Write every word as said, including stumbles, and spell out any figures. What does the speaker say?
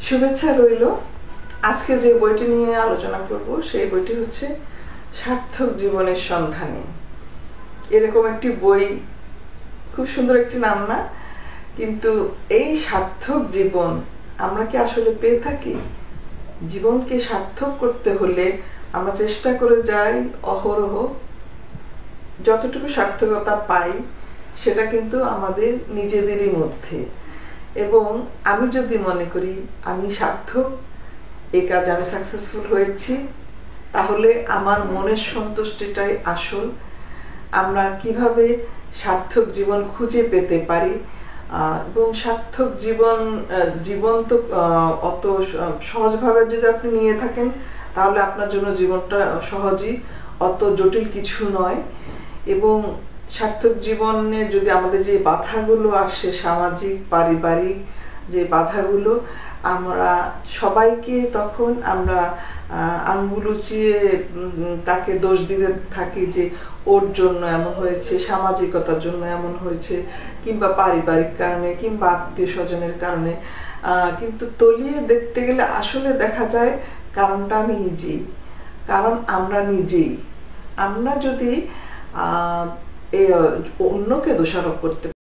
শুভেচ্ছা রইল। আজকে যে বইটি নিয়ে আলোচনা করব সেই বইটি হচ্ছে সার্থক জীবনের সন্ধানে। এরকম একটি বই, খুব সুন্দর একটি নাম না? কিন্তু এই সার্থক জীবন আমরা কি আসলে পেয়ে থাকি? জীবনকে সার্থক করতে হলে আমরা চেষ্টা করে যাই অহরহ। যতটুকু সার্থকতা পাই সেটা কিন্তু আমাদের নিজেদেরই মধ্যে। এবং আমি যদি মনে করি আমি সার্থক, এই কাজে আমি সাকসেসফুল হয়েছি, তাহলে আমার মনের সন্তুষ্টিটাই আসল। আমরা কিভাবে সার্থক জীবন খুঁজে পেতে পারি, এবং সার্থক জীবন জীবন তো অত সহজভাবে যদি আপনি নিয়ে থাকেন তাহলে আপনার জন্য জীবনটা সহজই, অত জটিল কিছু নয়। এবং সার্থক জীবনে যদি আমাদের যে বাধাগুলো আসে, সামাজিক পারিবারিক যে বাধাগুলো, আমরা সবাইকে তখন আমরা আঙ্গুল উঁচিয়ে তাকে দোষ দিতে থাকি যে ওর জন্য এমন হয়েছে, সামাজিকতার জন্য এমন হয়েছে, কিংবা পারিবারিক কারণে, কিংবা আত্মীয় স্বজনের কারণে। কিন্তু তলিয়ে দেখতে গেলে আসলে দেখা যায় কারণটা আমি নিজেই, কারণ আমরা নিজেই। আমরা যদি আহ অন্যকে দোষারোপ করতে